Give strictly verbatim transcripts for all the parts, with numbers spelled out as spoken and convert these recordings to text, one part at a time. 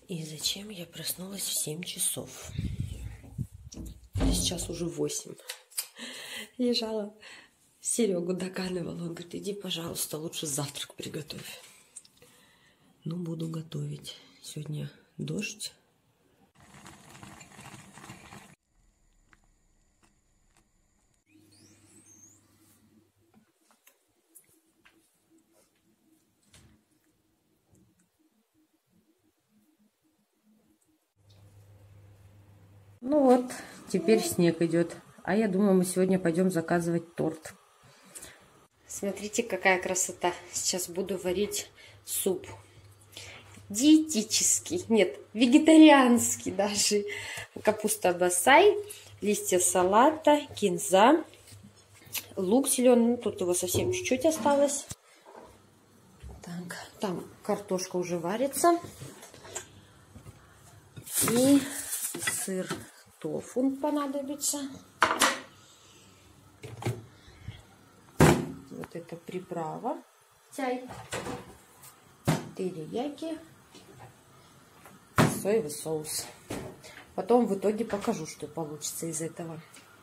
И зачем я проснулась в семь часов? Сейчас уже восемь. Лежала, Серегу доканывала. Он говорит, иди, пожалуйста, лучше завтрак приготовь. Ну, буду готовить. Сегодня дождь. Ну вот, теперь снег идет. А я думаю, мы сегодня пойдем заказывать торт. Смотрите, какая красота. Сейчас буду варить суп. Диетический, нет, вегетарианский даже. Капуста басай, листья салата, кинза, лук зеленый. Ну, тут его совсем чуть-чуть осталось. Так, там картошка уже варится. И сыр тофу понадобится. Вот это приправа. Чай. Терияки. Соевый соус. Потом в итоге покажу, что получится из этого.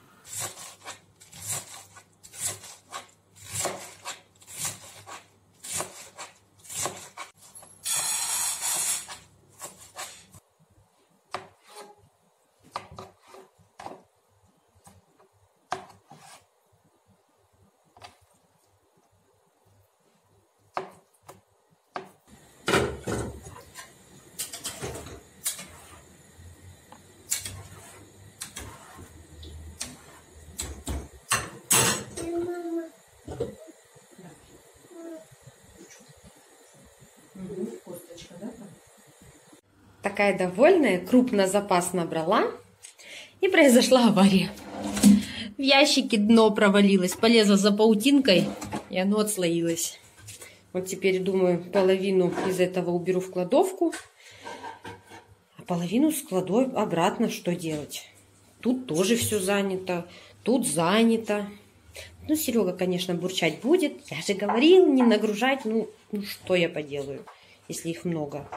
Такая довольная, крупно запас набрала, и произошла авария. В ящике дно провалилось, полезла за паутинкой, и оно отслоилось. Вот теперь, думаю, половину из этого уберу в кладовку, а половину складу обратно. Что делать? Тут тоже все занято, тут занято. Ну, Серега, конечно, бурчать будет. Я же говорил, не нагружать. Ну, ну что я поделаю, если их много.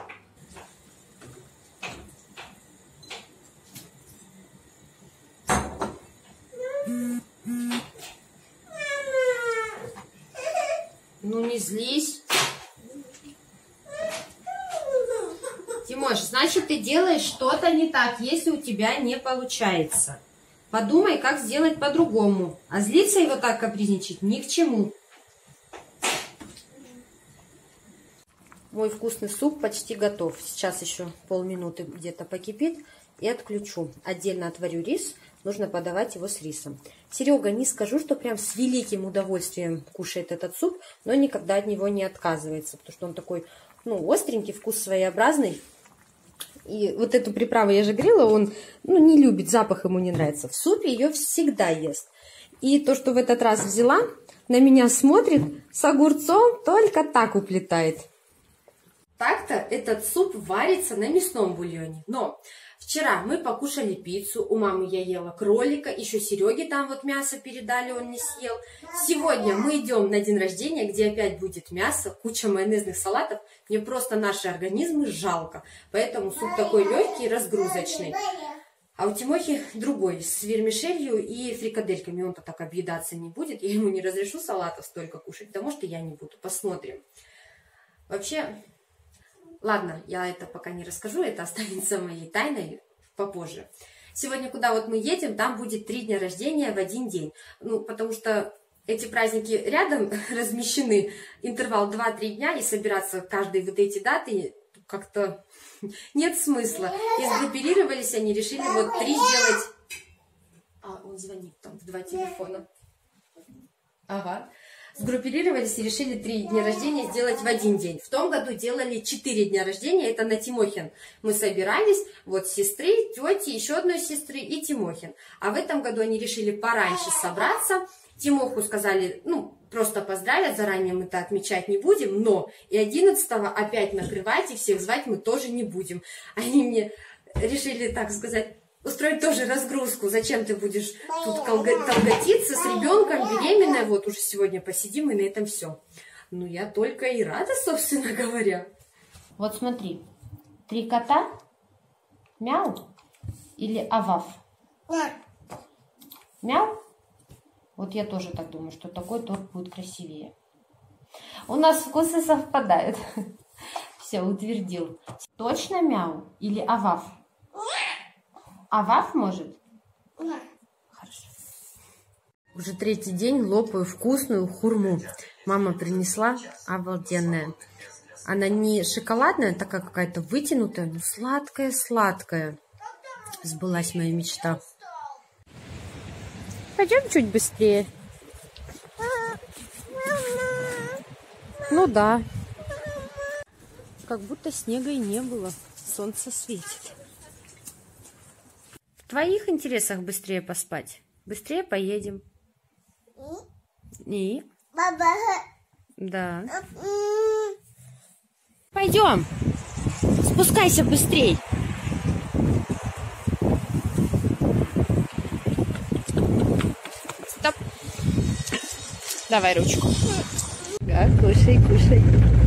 Ну, не злись. Тимош, значит, ты делаешь что-то не так, если у тебя не получается. Подумай, как сделать по-другому. А злиться и вот так капризничать ни к чему. Мой вкусный суп почти готов. Сейчас еще полминуты где-то покипит и отключу. Отдельно отварю рис. Нужно подавать его с рисом. Серега, не скажу, что прям с великим удовольствием кушает этот суп, но никогда от него не отказывается, потому что он такой, ну, остренький, вкус своеобразный. И вот эту приправу, я же говорила, он, ну, не любит, запах ему не нравится. В супе ее всегда ест. И то, что в этот раз взяла, на меня смотрит с огурцом, только так уплетает. Так-то этот суп варится на мясном бульоне, но... Вчера мы покушали пиццу, у мамы я ела кролика, еще Сереге там вот мясо передали, он не съел. Сегодня мы идем на день рождения, где опять будет мясо, куча майонезных салатов. Мне просто наши организмы жалко, поэтому суп такой легкий, разгрузочный. А у Тимохи другой, с вермишелью и фрикадельками, он-то так объедаться не будет. Я ему не разрешу салатов столько кушать, потому что я не буду, посмотрим. Вообще... Ладно, я это пока не расскажу, это останется моей тайной попозже. Сегодня, куда вот мы едем, там будет три дня рождения в один день. Ну, потому что эти праздники рядом размещены, интервал два-три дня, и собираться каждые вот эти даты как-то нет смысла. И сгруппировались они, решили вот три сделать... А, он звонит там в два телефона. Ага. Сгруппировались и решили три дня рождения сделать в один день. В том году делали четыре дня рождения, это на Тимохин. Мы собирались, вот сестры, тети, еще одной сестры и Тимохин. А в этом году они решили пораньше собраться. Тимоху сказали, ну, просто поздравят, заранее мы-то отмечать не будем, но и одиннадцатого опять накрывать и всех звать мы тоже не будем. Они мне решили, так сказать... устроить тоже разгрузку. Зачем ты будешь тут колготиться с ребенком, беременная? Вот уже сегодня посидим, и на этом все. Ну, я только и рада, собственно говоря. Вот смотри, Три кота? Мяу? Или авав? Мяу? Вот я тоже так думаю, что такой торт будет красивее. У нас вкусы совпадают. Все, утвердил. Точно мяу? Или авав? Авав может? Хорошо. Уже третий день лопаю вкусную хурму. Мама принесла, обалденная. Она не шоколадная, такая какая-то вытянутая, но сладкая-сладкая. Сбылась моя мечта. Пойдем чуть быстрее. Ну да. Как будто снега и не было. Солнце светит. В твоих интересах быстрее поспать. Быстрее поедем. И? Да. Пойдем. Спускайся быстрей. Стоп. Давай ручку. Да, кушай, кушай.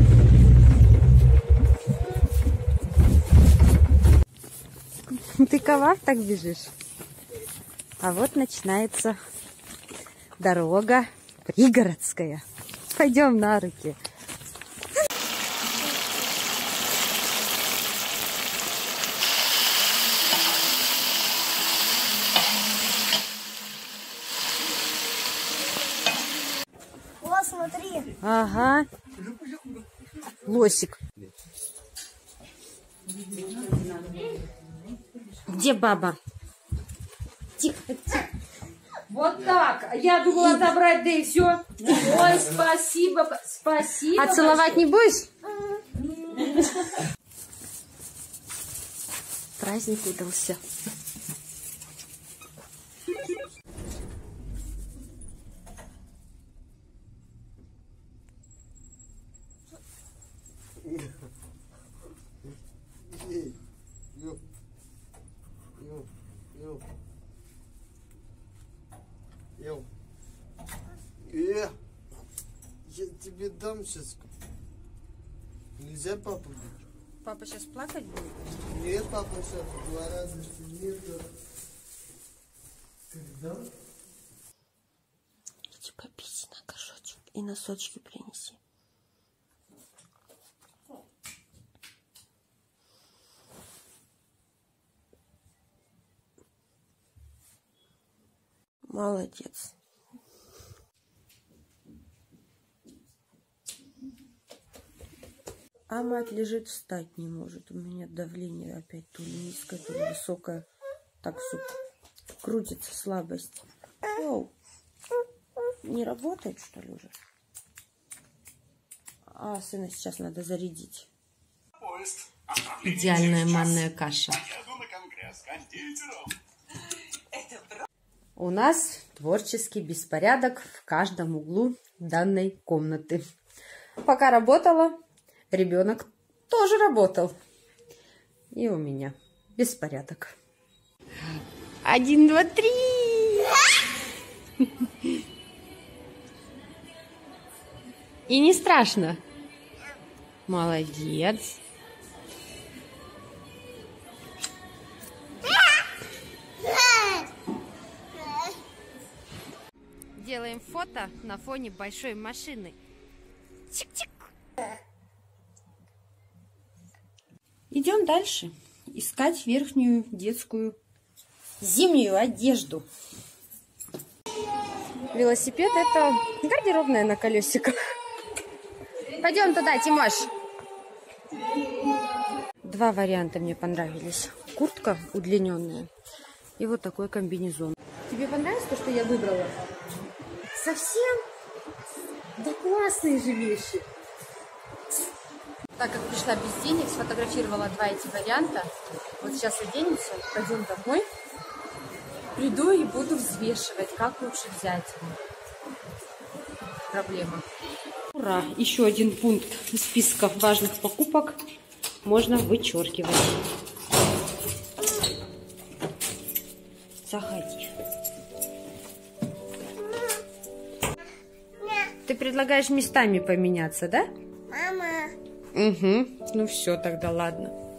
Ты ковав так бежишь? А вот начинается дорога пригородская. Пойдем на руки. О, смотри. Ага. Лосик. Где баба? Тихо, тихо. Вот так. Я думала забрать, да и все. Ой, спасибо, спасибо. А целовать не будешь? Праздник удался. Э, я тебе дам сейчас. Нельзя папу бить? Папа сейчас плакать будет? Нет, папа сейчас в два раза сильнее. Когда? Иди попить на горшочек и носочки принеси. Молодец. А мать лежит, встать не может. У меня давление опять то ли низкое, то ли высокое. Так все крутится, слабость. Оу. Не работает, что ли, уже? А сына сейчас надо зарядить. Идеальная манная каша. У нас творческий беспорядок в каждом углу данной комнаты. Пока работала, ребенок тоже работал. И у меня беспорядок. Один, два, три. И не страшно. Молодец. Делаем фото на фоне большой машины. Чик-чик. Идем дальше. Искать верхнюю детскую зимнюю одежду. Велосипед — это гардеробная на колесиках. Пойдем туда, Тимош. Два варианта мне понравились. Куртка удлиненная и вот такой комбинезон. Тебе понравилось то, что я выбрала? Совсем? Да классные же вещи. Так как пришла без денег, сфотографировала два эти варианта. Вот сейчас оденемся, пойдем домой. Приду и буду взвешивать, как лучше взять. Проблема. Ура! Еще один пункт из списка важных покупок можно вычеркивать. Заходи. Ты предлагаешь местами поменяться, да? Мама. Угу. Ну все, тогда ладно.